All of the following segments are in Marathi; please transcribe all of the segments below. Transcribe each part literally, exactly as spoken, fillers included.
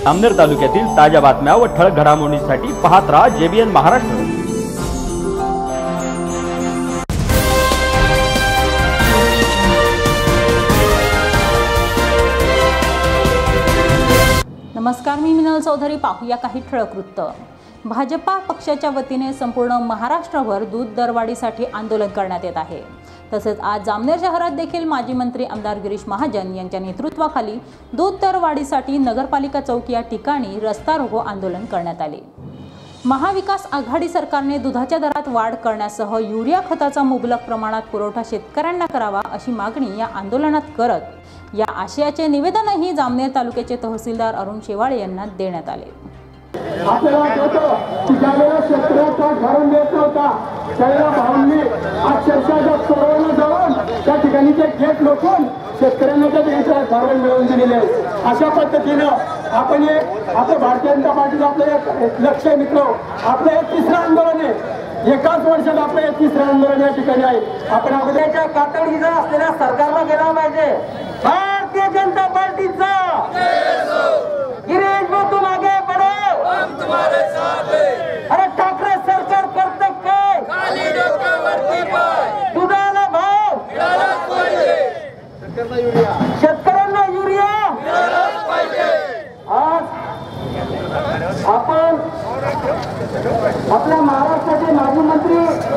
जामनेर तालुक्यातील ताज्या बातम्या व ठळक घडामोडींसाठी पाहत राहा जेबीएन महाराष्ट्र। नमस्कार, मी मिनल चौधरी। पाहूया काही ठळक वृत्त। भाजपा पक्षाच्या वतीने संपूर्ण महाराष्ट्रभर दूध दरवाढीसाठी आंदोलन करण्यात येत आहे। तसेच आज जामनेर शहरात देखील माजी मंत्री आमदार गिरीश महाजन यांच्या नेतृत्वाखाली दूध दरवाढीसाठी नगरपालिका चौक या ठिकाणी रस्ता रोको आंदोलन करण्यात आले। महाविकास आघाडी सरकारने दुधाच्या दरात वाढ करण्यासह युरिया खताचा मुबलक प्रमाणात पुरवठा शेतकऱ्यांना करावा अशी मागणी या आंदोलनात करत या आशयाचे निवेदनही जामनेर तालुक्याचे तहसीलदार अरुण शेवाळे यांना देण्यात आले। आपल्याला कळतं की ज्यावेळेला शेतकऱ्याचा घरून देत नव्हता त्यावेळेला भाऊंनी अक्षरशः सोडवणं जाऊन त्या ठिकाणी ते गेट लोकून शेतकऱ्यांना त्या घरून मिळवून दिलेले आहे। अशा पद्धतीनं आपण एक आपलं भारतीय जनता पार्टीचं आपलं एक लक्ष मित्र आपलं एक तिसरं आंदोलन आहे। एकाच वर्षात आपलं एक तिसरं आंदोलन या ठिकाणी आहे। आपण अगोदरच्या कातडीचा असलेल्या सरकारला गेला पाहिजे। भारतीय जनता पार्टीचा गिरीश भाऊ तुम आगे बढ़ो, हम तुम्हारे साथ हैं। अरे ठाकरे सरकार करते काय? खाली डोक्यावरती पाय। दुधाला भाव मिळालाच पाहिजे, शेतकऱ्यांना युरिया शेतकऱ्यांना युरिया मिळालाच पाहिजे। आज आपण आपल्या महाराष्ट्राचे माजी मंत्री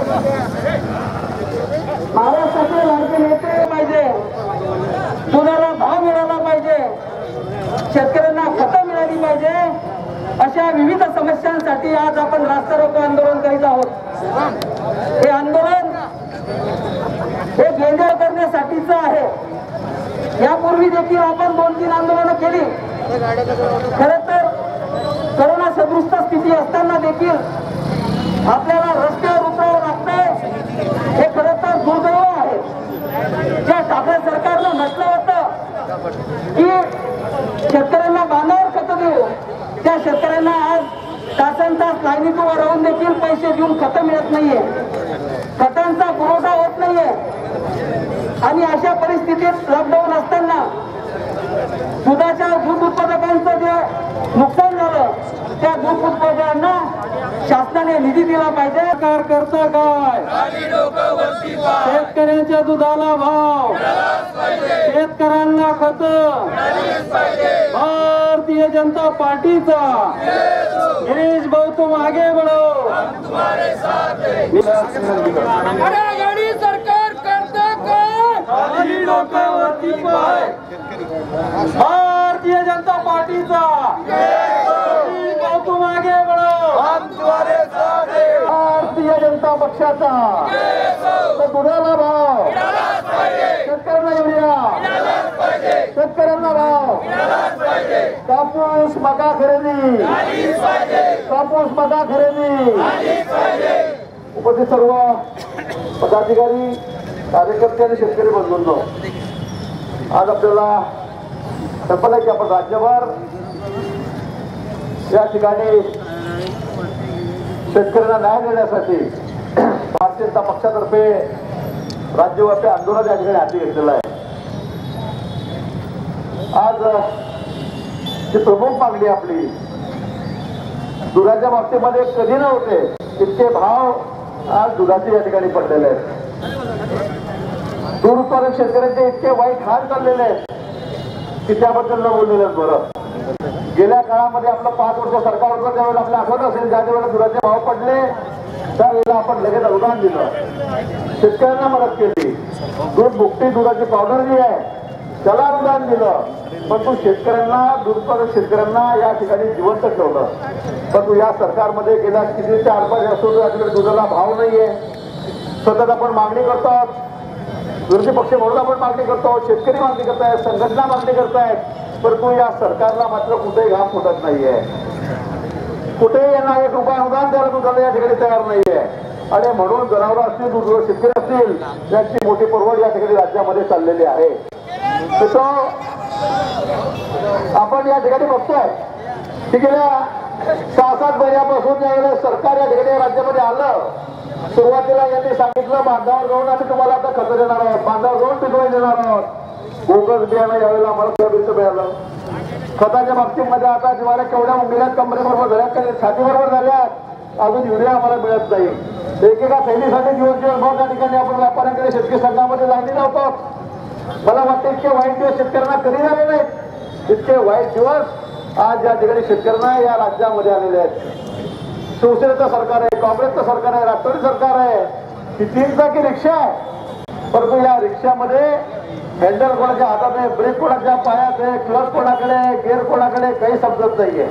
महाराष्ट्राचे लाडके नेते पाहिजे, दुधाला भाव मिळाला पाहिजे, शेतकऱ्यांना खतं मिळाली पाहिजे, अशा विविध समस्यांसाठी आज आपण रास्ता रोको आंदोलन करीत आहोत। हे आंदोलन हे गेंजा करण्यासाठीच आहे। यापूर्वी देखील आपण दोन तीन आंदोलनं केली। खरं तर करोना सदृश स्थिती असताना देखील आपल्याला रस्त्यावर उतरावं लागतंय, हे खरं तर दुर्दैव आहे। ज्या ठाकरे सरकारनं म्हटलं होतं की शेतकऱ्यांना बांधावर खतं देऊ, त्या शेतकऱ्यांना आज तासन तास लाईनीत उभं राहून देखील पैसे देऊन खतं मिळत नाहीये, खतांचा पुरवठा होत नाहीये। आणि अशा परिस्थितीत लॉकडाऊन असताना दुधाच्या दूध उत्पादकांचं जे नुकसान झालं त्या दूध उत्पादकांना शासनाने निधी दिला पाहिजे। सरकार करतं काय? शेतकऱ्यांच्या दुधाला भाव, शेतकऱ्यांना खत, भारतीय जनता पार्टीचा गिरीश भाऊ तुम आगे बढ़ो, हम तुम्हारे साथ हैं। आघाडी सरकार करतं काय? खाली डोक्यावरती पाय। भारतीय जनता पार्टीचा गिरीश भाऊ तुम आगे बढ़ो, हम तुम्हारे साथ हैं। भारतीय जनता पक्षाचा दुधाला भाव, शेतकऱ्यांना युरिया, शेतकऱ्यांना भाव, कापूस मका खरेदी, कापूस मका खरेदी। उपस्थित सर्व पदाधिकारी, कार्यकर्ते आणि शेतकरी बंधूंनो, आज आपल्याला कल्पना की आपण राज्यभर या ठिकाणी शेतकऱ्यांना न्याय देण्यासाठी भारतीय जनता पक्षातर्फे राज्यव्यापी आंदोलन या ठिकाणी हाती घेतलेलं आहे। आज जी प्रमुख मागणी आपली दुधाच्या बाबतीमध्ये कधी नव्हते इतके भाव आज दुधाचे या ठिकाणी पडलेले आहेत। दूध उत्पादक शेतकऱ्यांचे इतके वाईट हाल चाललेले आहेत की त्याबद्दल न बोललेलं बरं। गेल्या काळामध्ये आपलं पाच वर्ष सरकार होतं त्यावेळेला आपल्याला आठवत असेल, ज्या वेळेला दुधाचे भाव पडले त्यावेळेला आपण लगेच अनुदान दिलं, शेतकऱ्यांना मदत केली। दूध भुकटी दुधाची पावडर जी आहे त्याला अनुदान दिलं, पण तू शेतकऱ्यांना दूध उत्पादक शेतकऱ्यांना या ठिकाणी जिवंत ठेवलं। पण तू या सरकारमध्ये गेल्या किती ते आठ वर्ष असतो याच्याकडे दुधाला भाव नाहीये। सतत आपण मागणी करतो, विरोधी पक्ष म्हणून आपण मागणी करतो, शेतकरी मागणी करतायत, संघटना मागणी करतायत, परंतु या सरकारला मात्र कुठेही घाम फुटत नाहीये। कुठेही यांना एक रुपया अनुदान द्यायला दुधाला या ठिकाणी तयार नाहीये। आणि म्हणून जनावर असतील, दूध शेतकरी असतील, त्यांची मोठी परवड या ठिकाणी राज्यामध्ये चाललेली आहे। तो आपण या ठिकाणी बघतोय की गेल्या सहा सात महिन्यापासून ज्यावेळेला सरकार या ठिकाणी राज्यामध्ये आलं, सुरुवातीला यांनी सांगितलं बांधावर जाऊन आम्ही तुम्हाला आता खत देणार आहोत, बांधावर जाऊन पिकवायला देणार आहोत। बोगस बियाणं यावेळेला आम्हाला मिळालं, खताच्या बाबतीमध्ये आता ज्वाऱ्या केवढ्या उंगल्यात कंपनीबरोबर झाल्यात का छातीबरोबर झाल्यात, अजून युरिया आम्हाला मिळत नाही. एकेका थैलीसाठी दिवस दिवसभर त्या ठिकाणी आपण व्यापाऱ्यांकडे शेतकरी संघामध्ये लाईनी लावतो. मला वाटतं इतके वाईट दिवस शेतकऱ्यांना कधी झाले नाहीत. इतके वाईट दिवस आज या ठिकाणी शेतकऱ्यांना या राज्यामध्ये आलेले आहेत. शिवसेनेचं सरकार आहे, काँग्रेसचं सरकार आहे, राष्ट्रवादी सरकार आहे, ही तीन चाकी रिक्षा आहे. परंतु या रिक्षामध्ये हँडल कोणाच्या हातात आहे, ब्रेक कोणाच्या पायात आहे, क्लच कोणाकडे, गेअर कोणाकडे, काही समजत नाहीये.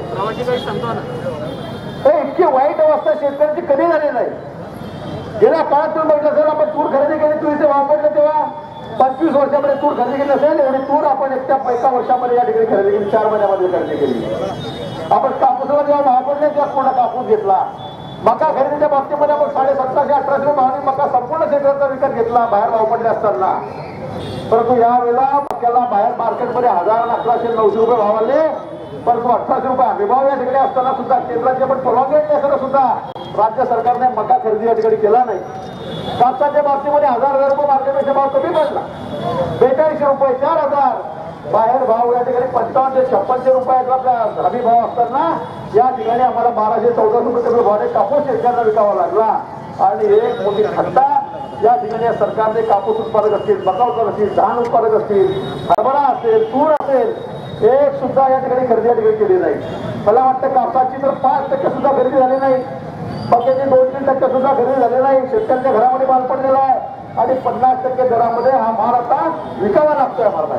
इतकी वाईट अवस्था शेतकऱ्यांची कधी झाली नाही. गेल्या काळात तुम्ही बघितलं असेल, आपण तूर खरेदी केली, तुरीचे भाव पडले तेव्हा पंचवीस वर्षामध्ये तूर खरेदी केली असेल, एवढी तूर आपण एकट्या एका वर्षामध्ये या ठिकाणी खरेदी केली, चार महिन्यामध्ये खरेदी केली. आपण कापूसला जेव्हा भाव पडले तेव्हा पूर्ण कापूस घेतला. मका खरेदीच्या बाबतीमध्ये आपण साडे सतराशे अठराशे भावाने मका संपूर्ण शेतकऱ्याचा विकत घेतला बाहेर भाव पडले असताना. परंतु यावेळेला मक्याला बाहेर मार्केटमध्ये हजार अकराशे नऊशे रुपये भाव आले, परंतु अठराशे रुपये हमीभाव या ठिकाणी असताना सुद्धा केंद्राची आपण परवानगी असताना सुद्धा राज्य सरकारने मका खरेदी या ठिकाणी केला नाही. कापसाच्या बाबतीमध्ये हजार हजार रुपये मार्केटपेक्षा भाव कमी पडला, बेचाळीसशे रुपये चार हजार बाहेर भाव या ठिकाणी पंचावन्नशे छप्पनशे रुपयाचा हमी भाव असताना या ठिकाणी आम्हाला बाराशे चौदाशे रुपये भावाने कापूस शेतकऱ्यांना विकावा लागला. आणि एक मोठी खड्डा या ठिकाणी सरकारने कापूस उत्पादक असतील, मका उत्पादक असतील, धान उत्पादक असतील, हरभरा असेल, तूर असेल, एक सुद्धा या ठिकाणी खरेदी या ठिकाणी केली नाही. मला वाटतं कापसाची तर पाच टक्के सुद्धा खरेदी झाली नाही, मक्याची दोन तीन टक्के सुद्धा खरेदी झाली नाही. शेतकऱ्यांच्या घरामध्ये माल पडलेला आहे आणि पन्नास टक्के दरामध्ये हा माल आता विकावा लागतोय आम्हाला.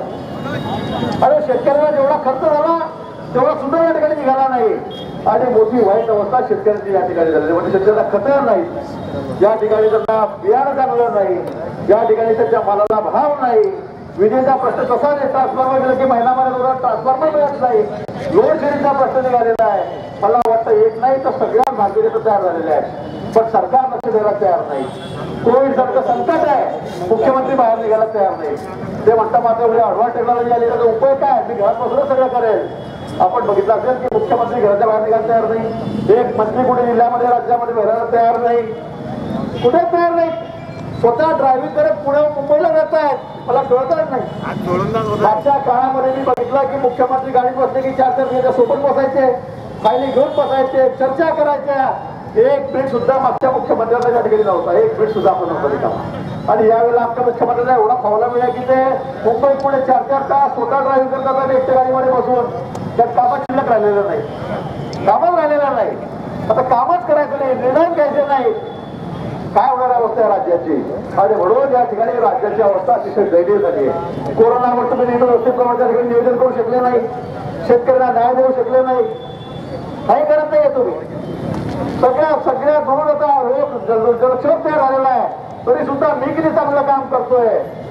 अरे शेतकऱ्याला जेवढा खर्च झाला तेवढा सुद्धा या ठिकाणी निघाला नाही. आणि मोठी वाईट अवस्था शेतकऱ्यांची या ठिकाणी झाली. म्हणजे शेतकऱ्याला खतं नाही, या ठिकाणी त्यांना बियाणं चांगलं नाही, या ठिकाणी त्यांच्या मालाला भाव नाही, विजेचा प्रश्न तसा नाही, ट्रान्सफॉर्मर गेलं की महिना महिना ट्रान्सफॉर्मर मिळत नाही, लोड शेडिंगचा प्रश्न निघालेला आहे. मला वाटतं एक नाही तर सगळ्या मार्केट तयार झालेले आहेत, पण सरकार लक्ष द्यायला तयार नाही. कोविड सारखं संकट आहे, मुख्यमंत्री बाहेर निघायला तयार नाही. ते म्हणता मात्र एवढी ॲडव्हान्स टेक्नॉलॉजी आली त्याचा उपयोग काय, मी घरात बसूनच सगळं करेल. आपण बघितलं असेल की मुख्यमंत्री घराच्या बाहेर निघायला तयार नाही, एक मंत्री कुठे जिल्ह्यामध्ये राज्यामध्ये फिरायला तयार नाही, कुठे तयार नाही. स्वतः ड्रायव्हिंग करत पुणे मुंबईला जात आहेत, मला कळतच नाही. मागच्या काळामध्ये मी बघितलं की मुख्यमंत्री गाडीत बसले की चार चार दिवस सोबत बसायचे, फायली घेऊन बसायचे, चर्चा करायच्या. एक मिनिट सुद्धा मागच्या मुख्यमंत्र्यांना त्या ठिकाणी नव्हता, एक मिनिट सुद्धा आपण नव्हतं रिकामा. आणि यावेळेला आमच्या मुख्यमंत्र्यांना एवढा फावला मिळाला की ते मुंबई पुढे चार चार तास स्वतः ड्रायव्हिंग करतात आणि एकट्या गाडीमध्ये बसून. त्यात कामात शिल्लक राहिलेलं नाही, कामच राहिलेलं नाही. आता कामच करायचं नाही, निर्णय घ्यायचे नाही, काय होणार अवस्था आहे राज्याची. आणि म्हणून या ठिकाणी राज्याची अवस्था अतिशय दयनीय झाली आहे. कोरोनावर तुम्ही व्यवस्थित प्रमाणे त्या ठिकाणी नियोजन करू शकले नाही, शेतकऱ्यांना न्याय देऊ शकले नाही, काही करत नाहीये तुम्ही. सगळ्या सगळ्या म्हणून आता जलक्षेप तयार झालेला आहे, तरी सुद्धा मी किती चांगलं काम करतोय,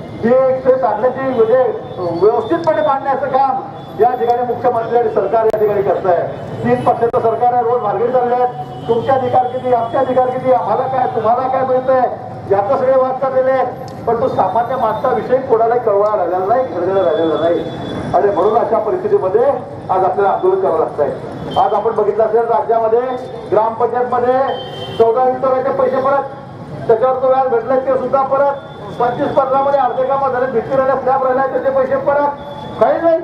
जे साधण्याची म्हणजे व्यवस्थितपणे मांडण्याचं काम या ठिकाणी मुख्यमंत्री आणि सरकार या ठिकाणी करत आहे. तीन पक्षाचं सरकार आहे, रोज मार्गेट चालले आहेत, तुमचे अधिकार किती, आमचे अधिकार किती, आम्हाला काय तुम्हाला काय मिळतंय, याचं सगळे वाद चाललेले आहेत. पण तो सामान्य माणसाविषयी कोणालाही कळवा राहिलेला नाही, खरं राहिलेला नाही. आणि म्हणून अशा परिस्थितीमध्ये आज आपल्याला आंदोलन करावं लागतंय. आज आपण बघितलं असेल राज्यामध्ये ग्रामपंचायतमध्ये चौदा विभागाचे पैसे परत, त्याच्यावर तो व्याज भेटलाय ते सुद्धा परत, पंचवीस पंधरामध्ये अर्धे कामात झाले, भित्ती राहिल्या, स्लॅब राहिला त्याचे पैसे परत, काही नाही.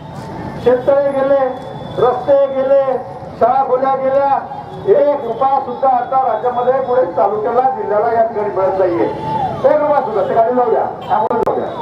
शेततळे गेले, रस्ते गेले, शाळा खोल्या गेल्या, एक रुपया सुद्धा आता राज्यामध्ये पुढे तालुक्याला जिल्ह्याला या ठिकाणी मिळत नाहीये. एक रुपया सुद्धा ते गाडी जाऊ द्या, त्यामुळे जाऊ द्या,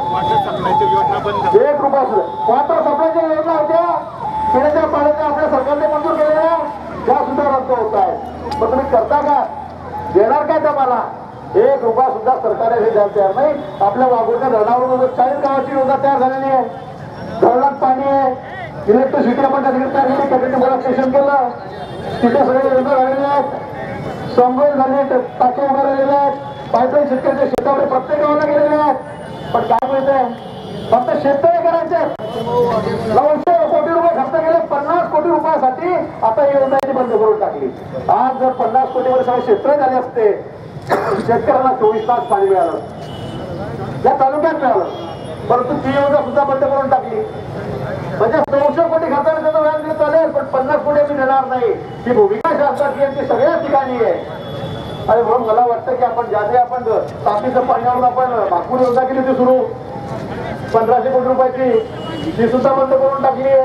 एक रुपया सुद्धा. वॉटर सप्लायच्या योजना होत्या, पिण्याच्या पाण्याच्या आपल्या सरकारने मंजूर केलेल्या, त्या सुद्धा रद्द होत आहेत. पण तुम्ही करता का, देणार काय तुम्हाला? एक रुपया सुद्धा सरकारने हे द्यायला तयार नाही. आपल्या वाघोरच्या धरणावरून चाळीस गावाची योजना तयार झालेली आहे, धरणात पाणी आहे, इलेक्ट्रिसिटी आपण त्या ठिकाणी तयार केली, त्यासाठी मला स्टेशन केलं, तिथे सगळे योजना झालेले आहेत, समृद्ध झाले, टाके उभे राहिलेले आहेत, पाईपलाईन शेतकऱ्याच्या शेतामध्ये प्रत्येक गावाला गेलेले आहेत. पण काय मिळतंय, फक्त शेततळे करायचे, नऊशे कोटी रुपये खर्च केले, पन्नास कोटी रुपयासाठी आता योजना बंद करून टाकली. आज जर पन्नास कोटीमध्ये सगळे शेततळे झाले असते, शेतकऱ्यांना चोवीस तास पाणी मिळालं, या तालुक्यात मिळालं, परंतु ती योजना सुद्धा बंद करून टाकली. म्हणजे नऊशे कोटी खर्चाने त्याचं व्याज दिलं चालेल, पण पन्नास कोटी मी देणार नाही, ही भूमिका शासनाची यांची सगळ्या ठिकाणी आहे. आणि म्हणून मला वाटतं की आपण ज्या जे आपण तापीचं पाण्यावर आपण भाकून योजना केली होती सुरू पंधराशे कोटी रुपयाची, ती सुद्धा बंद करून टाकली आहे.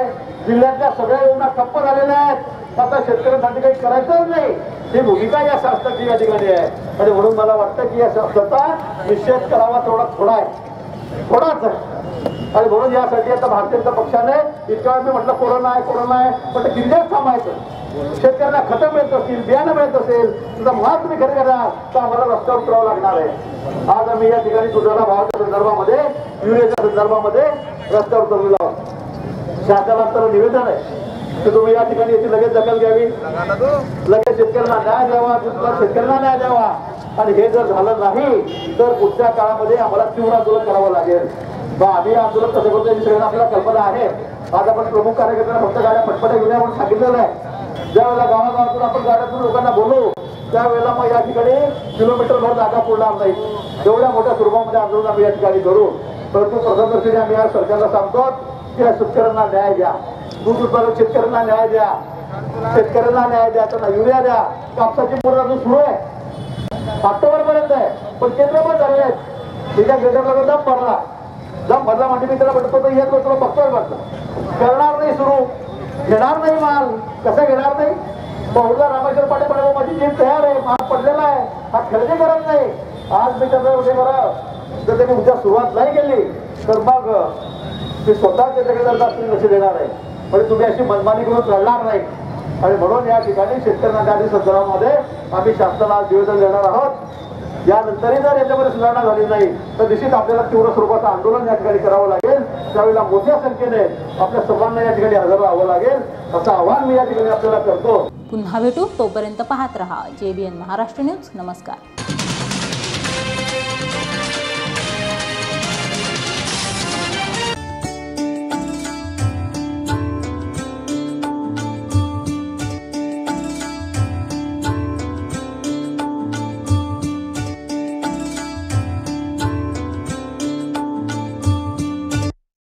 जिल्ह्यातल्या सगळ्या योजना ठप्प झालेल्या आहेत, आता शेतकऱ्यांसाठी काही करायचंच नाही, ही भूमिका या शासनाची या ठिकाणी आहे. आणि म्हणून मला वाटतं की या शासनाचा निषेध करावा तेवढा थोडा आहे, थोडाच आहे. आणि म्हणून यासाठी आता भारतीय जनता पक्षाने इतक्या वेळ मी म्हटलं कोरोना आहे कोरोना आहे, पण किती दिवस थांबायचं? शेतकऱ्यांना खतं मिळत असतील, बियाणं मिळत असेल, तुझा माल तुम्ही खरेदी करणार तर आम्हाला रस्त्यावर उतरावं लागणार आहे. आज आम्ही या ठिकाणी दुधाला भावाच्या संदर्भामध्ये, युरियाच्या संदर्भामध्ये रस्त्यावर उतरलेलो आहोत. शासनाला तर निवेदन आहे की तुम्ही या ठिकाणी याची लगेच दखल घ्यावी, लगेच शेतकऱ्यांना न्याय द्यावा, शेतकऱ्यांना न्याय द्यावा. आणि हे जर झालं नाही तर पुढच्या काळामध्ये आम्हाला तीव्र आंदोलन करावं लागेल. आम्ही आंदोलन कसं करतो याची सगळ्यांना आपल्याला कल्पना आहे. आज आपण प्रमुख कार्यकर्त्यांना फक्त गाड्या पटपट्या घेऊया म्हणून सांगितलेलं आहे. ज्या वेळेला गावागावातून आपण गाड्यातून लोकांना बोलू त्यावेळेला मग या ठिकाणी किलोमीटरभर जागा पुरणार नाही. एवढ्या मोठ्या स्वरूपामध्ये आंदोलन आम्ही या ठिकाणी करू. परंतु प्रथमदर्शनी आम्ही आज सरकारला सांगतो की या शेतकऱ्यांना न्याय द्या, दूध उत्पादक शेतकऱ्यांना न्याय द्या, शेतकऱ्यांना न्याय द्या, त्यांना युरिया द्या. कापसाची मोर अजून सुरू आहे, ऑक्टोबर पर्यंत आहे, पण केंद्र पण झालेले आहेत. तिच्या केंद्राला दम भरला, दम भरला म्हणजे मी त्याला म्हणतो तर येत तुला बघतोय म्हटलं, करणार नाही सुरू, घेणार नाही माल. कसं घेणार नाही? बहुधा रामेश्वर पाटील म्हणाले माझी जीप तयार आहे, माल पडलेला आहे, हा खरेदी करत नाही. आज मी त्यांना उद्या बरं जर त्यांनी उद्या सुरुवात नाही केली तर मग मी स्वतः त्याच्याकडे जर लक्ष देणार आहे. म्हणजे तुम्ही अशी मनमानी करून चालणार नाही. आणि म्हणून या ठिकाणी शेतकऱ्यांना आधी संदर्भामध्ये आम्ही शासनाला आज निवेदन देणार आहोत. यानंतरही जर याच्यामध्ये सुधारणा झाली नाही तर निश्चित आपल्याला तीव्र स्वरूपाचं आंदोलन या ठिकाणी करावं लागेल. त्यावेळेला मोठ्या संख्येने आपल्या सर्वांना या ठिकाणी हजर राहावं लागेल, असं आवाहन मी या ठिकाणी आपल्याला करतो. पुन्हा भेटू, तोपर्यंत पाहत रहा जेबीएन महाराष्ट्र न्यूज. नमस्कार.